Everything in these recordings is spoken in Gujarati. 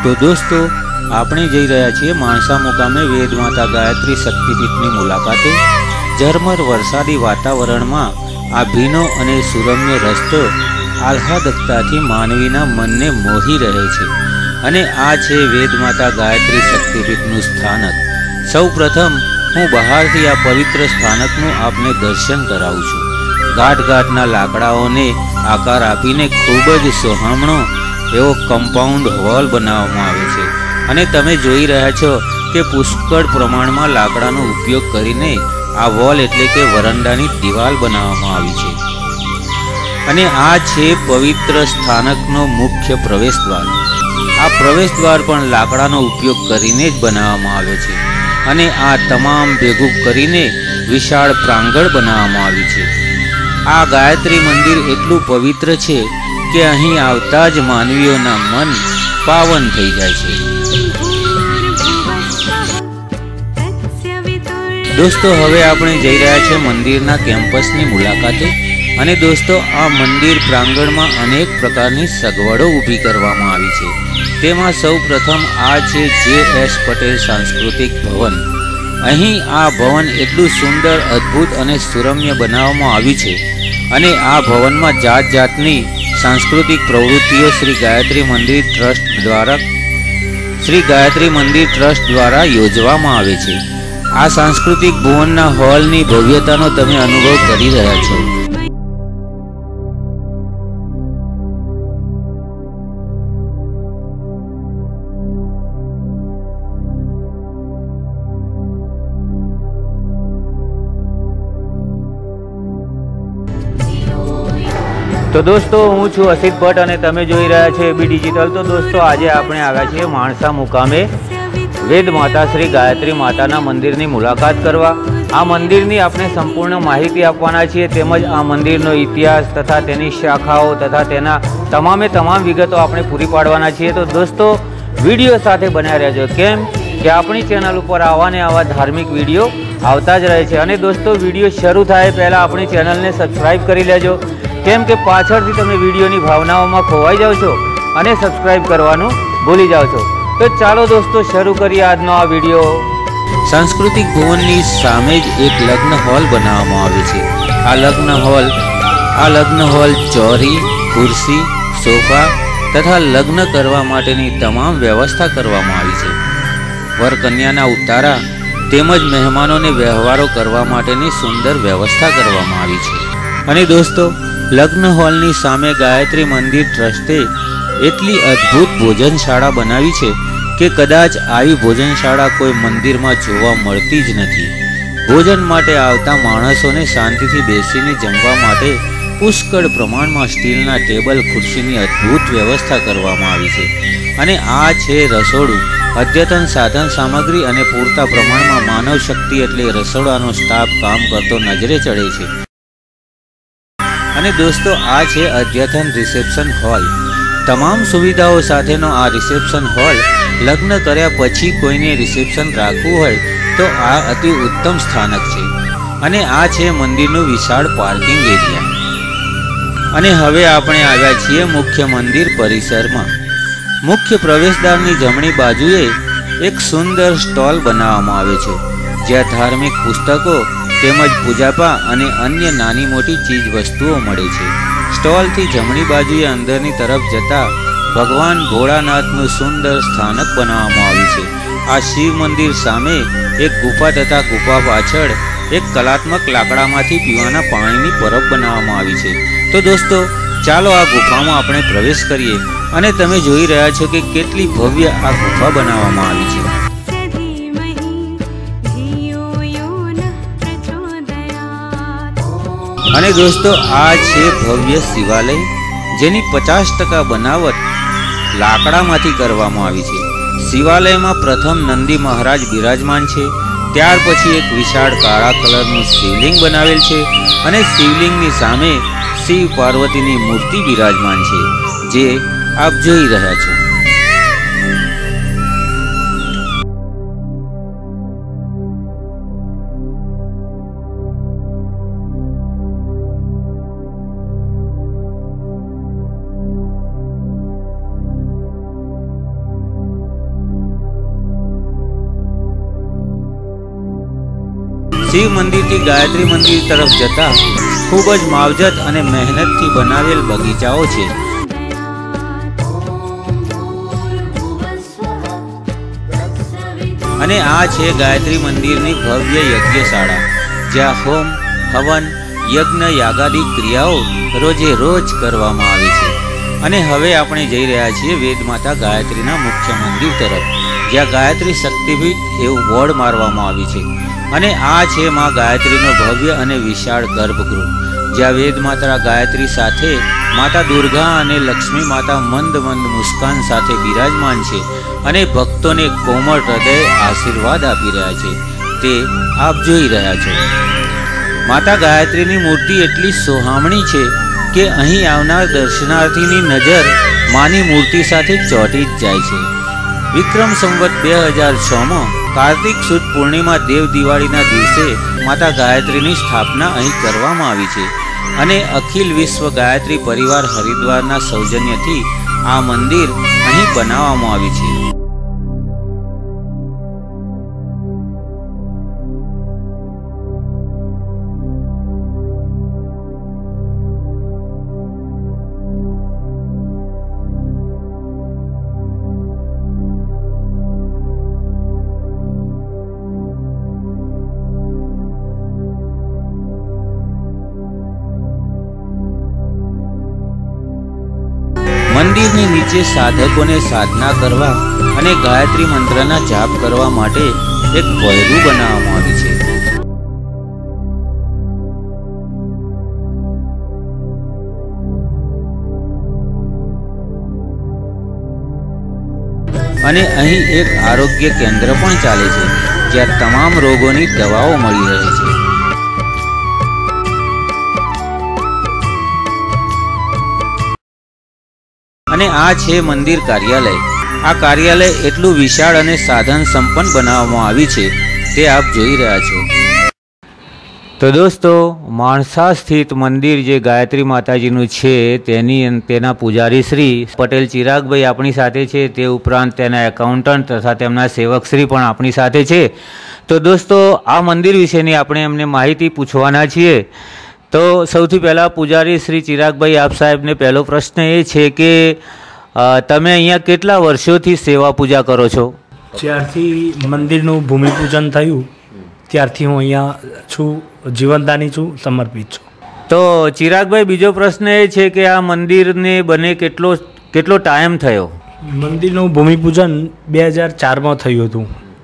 तो दोस्तों આપણે જઈ રહ્યા છીએ માણસા મુકામે વેદમાતા ગાયત્રી શક્તિપીઠની મુલાકાતે। ઝરમર વરસાદી વાતાવરણમાં આ ભીનો અને સુરમ્ય રસ્તો આહ્લાદકતાથી માનવીના મનને મોહી રહે છે અને આ છે વેદમાતા ગાયત્રી શક્તિપીઠનું સ્થાનક। સૌપ્રથમ હું બહારથી આ પવિત્ર સ્થાનકનું આપને દર્શન કરાવું છું। ઘાટ ઘાટના લાકડાઓને આકાર આપીને ખૂબ જ સોહામણો એવો કમ્પાઉન્ડ હોલ બનાવવામાં આવ્યો છે અને તમે જોઈ રહ્યા છો કે પુષ્કળ પ્રમાણમાં લાકડાનો ઉપયોગ કરીને આ વોલ એટલે કે વરંડાની દિવાલ બનાવવામાં આવી છે અને આ છે પવિત્ર સ્થાનકનો મુખ્ય પ્રવેશદ્વાર। આ પ્રવેશદ્વાર પણ લાકડાનો ઉપયોગ કરીને જ બનાવવામાં આવ્યો છે અને આ તમામ ભેગું કરીને વિશાળ પ્રાંગણ બનાવવામાં આવ્યું છે। આ ગાયત્રી મંદિર એટલું પવિત્ર છે કે અહીં આવતા જ માનવીઓના મન પાવન થઈ જાય છે। दोस्तों हवे आपणे जई रह्या छे मंदिरना केम्पसनी मुलाकाते अने दोस्तों आ मंदिर प्रांगण में अनेक प्रकारनी सगवड़ो ऊभी करवामां आवी छे। तेमां सौ प्रथम आ छे जे.एस. पटेल सांस्कृतिक भवन। अहीं आ भवन एटलुं सुंदर अद्भुत अने सुरम्य बनाववामां आव्युं छे अने आ भवनमां जात जातनी सांस्कृतिक प्रवृत्तिओ श्री गायत्री मंदिर ट्रस्ट द्वारा योजवामां आवे छे। आ सांस्कृतिक भवनना हॉलनी भव्यतानो तमे अनुभव करी रह्या छो। तो दोस्तों हूँ छू असित भट्ट अने तमे जोई रह्या छो एबी डिजिटल। तो दोस्तों आज आपणे आव्या छीए माणसा मुकामे वेद माता श्री गायत्री माताना मंदिरनी मुलाकात करवा। आ मंदिरनी आपने संपूर्ण माहिती आपवाना छीए तेमज आ मंदिरनो इतिहास तथा तेनी शाखाओ तथा तेना तमामे तमाम विगतो आपणे पूरी पाडवाना छीए। तो दोस्तों विडियो साथे बन्या रहेजो केम के आपणी चेनल पर आवा ने आवा धार्मिक विडियो आवता ज रहे छे। अने दोस्तों विडियो शरू थाय पहेला आपणी चेनलने सब्सक्राइब करी लेजो केम के पाछळथी तमे विडियोनी भावनाओमां खोवाई जाओ छो अने सब्सक्राइब करवानुं भूली जाओ छो। तो चलो दोस्तों शुरू करिए आजनो आ वीडियो। सांस्कृतिक भवननी सामे ज एक लग्न हॉल बनाववामां आव्यो छे। आ लग्न हॉल चौरी, खुर्सी, सोफा तथा लग्न करवा माटेनी तमाम व्यवस्था करवामां आवी छे। वर कन्याना उतारा तेमज मेहमानोने व्यवहारो करवा माटेनी सुंदर व्यवस्था करवामां आवी छे। अने दोस्तों लग्न हॉलनी सामे गायत्री मंदिर ट्रस्टे एटली अद्भुत भोजनशाळा बनावी छे के कदाच आई भोजनशाळा कोई मंदिर में जोवा मळती ज नथी। भोजन माटे आवता माणसोने शांतिथी बेसीने जमवा माटे पुष्कळ प्रमाणमां स्टीलना टेबल खुर्शीनी अद्भुत व्यवस्था करवामां आवी छे अने आ छे रसोडुं। अद्यतन साधन सामग्री अने पूरता प्रमाणमां मानव शक्ति एटले रसोडानो स्टाफ काम करतो नजरे चढ़े छे। अने दोस्तों आ छे अद्यतन रिसेप्शन हॉल। तमाम सुविधाओं साथेनो आ रिसेप्शन हॉल लग्न कर्या पछी कोईने रिसेप्शन राखवुं होय तो आ अति उत्तम स्थानक छे। अने आ छे मंदिरनो विशाळ पार्किंग एरिया। अने हवे आपणे आव्या छीए मुख्य मंदिर परिसरमां। मुख्य प्रवेशद्वारनी जमणी बाजुए एक सुंदर स्टॉल बनाववामां आव्यो छे ज्यां धार्मिक पुस्तको तेमज पूजापा अने अन्य नानी मोटी चीज वस्तुओ मळे छे। स्टॉल थी जमणी बाजुए अंदरनी तरफ जता भगवान भोळानाथनु सुंदर स्थानक बनाववामां आव्युं छे। आ शिव मंदिर सामे एक गुफा तथा गुफा पाछळ एक कलात्मक लाकडामांथी पीवाना पाणीनी परब बनाववामां आवी छे। तो दोस्तों चालो आ गुफामां आपणे प्रवेश करीए अने तमे जोई रह्या छो के केटली भव्य आ गुफा बनाववामां आवी छे। अने दोस्तों आ छे भव्य शिवालय जेनी 50% बनावट लाकडामांथी करवामां आवी छे। शिवालयमां प्रथम नंदी महाराज बिराजमान छे। त्यार पछी एक विशाळ काळा कलरनुं शिवलिंग बनावेल छे अने शिवलिंगनी सामे शिव पार्वतीनी मूर्ति बिराजमान छे जे आप जोई रह्या छो। શિવ મંદિરથી ગાયત્રી મંદિર તરફ જતા ખૂબ જ માવજત અને મહેનતથી બનાવેલ બગીચાઓ છે। અને આ છે ગાયત્રી મંદિરની ભવ્ય યજ્ઞશાળા, જ્યાં હોમ, હવન, યજ્ઞ યાગાદિક ક્રિયાઓ રોજે રોજ કરવામાં આવે છે। અને હવે આપણે જઈ રહ્યા છીએ વેદમાતા ગાયત્રીના મુખ્ય મંદિર તરફ, જ્યાં ગાયત્રી શક્તિપીઠ એવું બોર્ડ મારવામાં આવ્યું છે। અને આ છે માં ગાયત્રીનો ભવ્ય અને વિશાળ ગર્ભગૃહ, જ્યાં વેદમાતા ગાયત્રી સાથે માતા દુર્ગા અને લક્ષ્મી માતા મંદ મંદ મુસ્કાન સાથે બિરાજમાન છે અને ભક્તોને કોમળ હૃદય આશીર્વાદ આપી રહ્યા છે, તે આપ જોઈ રહ્યા છો। માતા ગાયત્રીની મૂર્તિ એટલી સોહામણી છે કે અહીં આવનાર દર્શનાર્થીની નજર માની મૂર્તિ સાથે ચોંટી જ જાય છે। વિક્રમ સંવત 2006માં કાર્તિક સુદ પૂર્ણિમા દેવ દિવાળીના દિવસે માતા ગાયત્રીની સ્થાપના અહીં કરવામાં આવી છે અને અખિલ વિશ્વ ગાયત્રી પરિવાર હરિદ્વારના સૌજન્યથી આ મંદિર અહીં બનાવવામાં આવ્યું છે। મંદિરની નીચે સાધકોને સાધના કરવા અને ગાયત્રી મંત્રના જાપ કરવા માટે એક ભોંયરું બનાવવામાં આવ્યું છે। અને અહીં એક આરોગ્ય કેન્દ્ર પણ ચાલે છે, જ્યાં તમામ રોગોની દવાઓ મળી રહે છે। અને આ છે મંદિર કાર્યાલય। આ કાર્યાલય એટલું વિશાળ અને સાધન સંપન્ન બનાવવામાં આવ્યું છે, તે આપ જોઈ રહ્યા છો। તો દોસ્તો, માણસા સ્થિત મંદિર જે ગાયત્રી માતાજીનું છે તેના પૂજારી શ્રી પટેલ ચિરાગભાઈ આપણી સાથે છે, તે ઉપરાંત તેના એકાઉન્ટન્ટ તથા તેમના સેવકશ્રી પણ આપણી સાથે છે। તો દોસ્તો, આ મંદિર વિશેની આપણે એમને માહિતી પૂછવાના છીએ। તો સૌથી પહેલાં પૂજારી શ્રી ચિરાગભાઈ આપ સાહેબને પહેલો પ્રશ્ન એ છે કે તમે અહીંયા કેટલા વર્ષોથી સેવા પૂજા કરો છો? જ્યારથી મંદિરનું ભૂમિપૂજન થયું ત્યારથી હું અહીંયા છું, જીવનદાની છું, સમર્પિત છું। તો ચિરાગભાઈ, બીજો પ્રશ્ન એ છે કે આ મંદિરને બને કેટલો ટાઈમ થયો? મંદિરનું ભૂમિપૂજન 2004માં થયું હતું,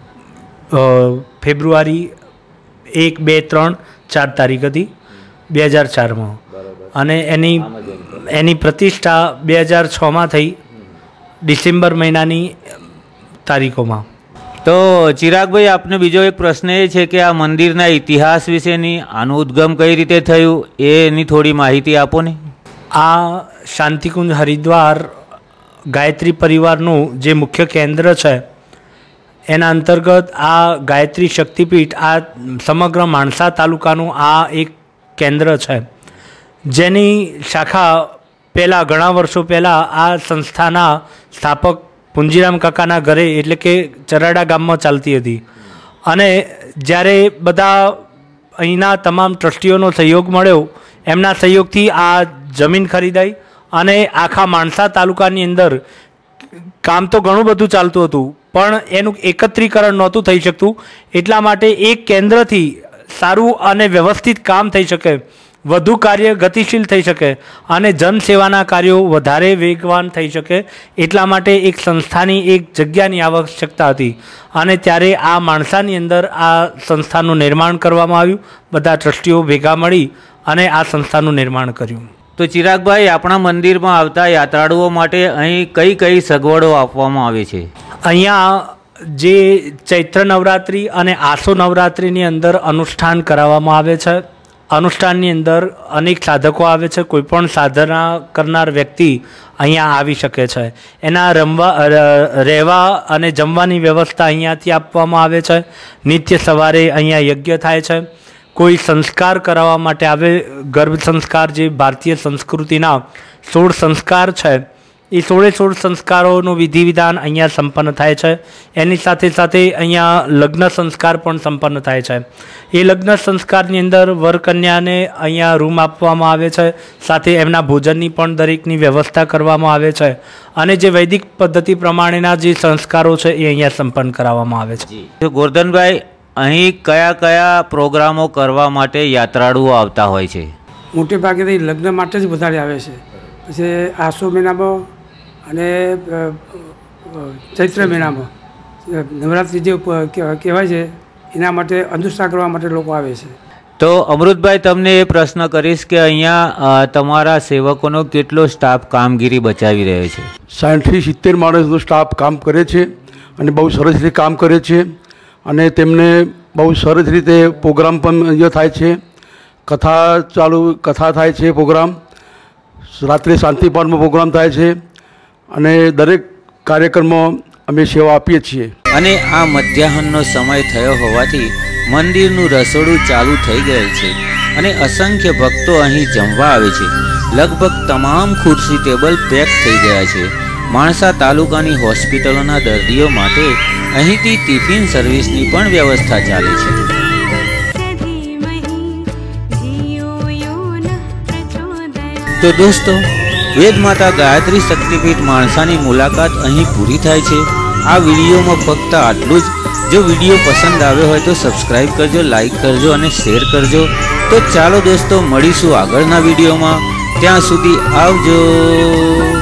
ફેબ્રુઆરી 1, 2, 3, 4 તારીખ હતી 2004માં, અને એની પ્રતિષ્ઠા 2006માં થઈ ડિસેમ્બર મહિનાની તારીખોમાં। તો ચિરાગભાઈ, આપને બીજો એક પ્રશ્ન એ છે કે આ મંદિરના ઇતિહાસ વિશેની, આનું ઉદ્ગમ કઈ રીતે થયું એની થોડી માહિતી આપો ને। આ શાંતિકુંજ હરિદ્વાર ગાયત્રી પરિવારનું જે મુખ્ય કેન્દ્ર છે એના અંતર્ગત આ ગાયત્રી શક્તિપીઠ આ સમગ્ર માણસા તાલુકાનું આ એક કેન્દ્ર છે, જેની શાખા પહેલાં ઘણા વર્ષો પહેલાં આ સંસ્થાના સ્થાપક પુંજીરામ કાકાના ઘરે એટલે કે ચરાડા ગામમાં ચાલતી હતી। અને જ્યારે બધા અહીંના તમામ ટ્રસ્ટીઓનો સહયોગ મળ્યો, એમના સહયોગથી આ જમીન ખરીદાઈ અને આખા માણસા તાલુકાની અંદર કામ તો ઘણું બધું ચાલતું હતું, પણ એનું એકત્રીકરણ નહોતું થઈ શકતું। એટલા માટે એક કેન્દ્રથી સારું અને વ્યવસ્થિત કામ થઈ શકે, વધુ કાર્ય ગતિશીલ થઈ શકે અને જનસેવાના કાર્યો વધારે વેગવાન થઈ શકે, એટલા માટે એક સંસ્થાની એક જગ્યાની આવશ્યકતા હતી। અને ત્યારે આ માણસાની અંદર આ સંસ્થાનું નિર્માણ કરવામાં આવ્યું, બધા ટ્રસ્ટીઓ ભેગા મળી અને આ સંસ્થાનું નિર્માણ કર્યું। તો ચિરાગભાઈ, આપણા મંદિરમાં આવતા યાત્રાળુઓ માટે અહીં કઈ કઈ સગવડો આપવામાં આવે છે? અહીંયા જે ચૈત્ર નવરાત્રિ અને આસો નવરાત્રિની અંદર અનુષ્ઠાન કરાવવામાં આવે છે। અનુષ્ઠાનની અંદર અનેક સાધકો આવે છે, કોઈપણ સાધના કરનાર વ્યક્તિ અહીંયા આવી શકે છે। એના રહેવા અને જમવાની વ્યવસ્થા અહીંયાથી આપવામાં આવે છે। નિત્ય સવારે અહીંયા યજ્ઞ થાય છે। કોઈ સંસ્કાર કરાવવા માટે આવે, ગર્ભ સંસ્કાર જે ભારતીય સંસ્કૃતિના 16 સંસ્કાર છે એ 16 સંસ્કારોનું વિધિ વિધાન અહીંયા સંપન્ન થાય છે. એની સાથે સાથે અહીંયા લગ્ન સંસ્કાર પણ સંપન્ન થાય છે. એ લગ્ન સંસ્કારની અંદર વરકન્યાને અહીંયા રૂમ આપવામાં આવે છે, સાથે એમના ભોજનની પણ દરેકની વ્યવસ્થા કરવામાં આવે છે, અને જે વૈદિક પદ્ધતિ પ્રમાણેના જે સંસ્કારો છે એ અહીંયા સંપન્ન કરાવવામાં આવે છે. તો ગોરધનભાઈ, અહીં કયા કયા પ્રોગ્રામો કરવા માટે યાત્રાળુઓ આવતા હોય છે? મોટે ભાગે લગ્ન માટે જ વધારે આવે છે. પછી આસો મહિનામાં અને ચૈત્ર મહિનામાં નવરાત્રિ જે કહેવાય છે એના માટે અનુષ્ઠાન કરવા માટે લોકો આવે છે. તો અમૃતભાઈ, તમને એ પ્રશ્ન કરીશ કે અહીંયા તમારા સેવકોનો કેટલો સ્ટાફ કામગીરી બચાવી રહ્યો છે? 60 થી 70 માણસનો સ્ટાફ કામ કરે છે અને બહુ સરસ રીતે કામ કરે છે. અને તેમને બહુ સરસ રીતે પ્રોગ્રામ પણ અહીંયા થાય છે. કથા થાય છે, પ્રોગ્રામ રાત્રે શાંતિપાઠનો પ્રોગ્રામ થાય છે, અને દરેક કાર્યક્રમમાં અમે સેવા આપીએ છીએ. અને આ મધ્યાહનનો સમય થયો હોવાથી મંદિરનું રસોડું ચાલુ થઈ ગયેલ છે અને અસંખ્ય ભક્તો અહીં જમવા આવે છે. લગભગ તમામ ખુરશી ટેબલ પેક થઈ ગયા છે. માણસા તાલુકાની હોસ્પિટલોના દર્દીઓ માટે અહીંથી ટિફિન સર્વિસની પણ વ્યવસ્થા ચાલે છે. તો દોસ્તો, વેદ માતા ગાયત્રી શક્તિપીઠ માણસાની મુલાકાત અહીં પૂરી થાય છે. આ વિડીયોમાં ફક્ત આટલું જ. જો વિડીયો પસંદ આવ્યો હોય તો સબસ્ક્રાઈબ કરજો, લાઈક કરજો અને શેર કરજો. તો ચાલો દોસ્તો, મળીશું આગળના વિડીયોમાં. ત્યાં સુધી આવજો.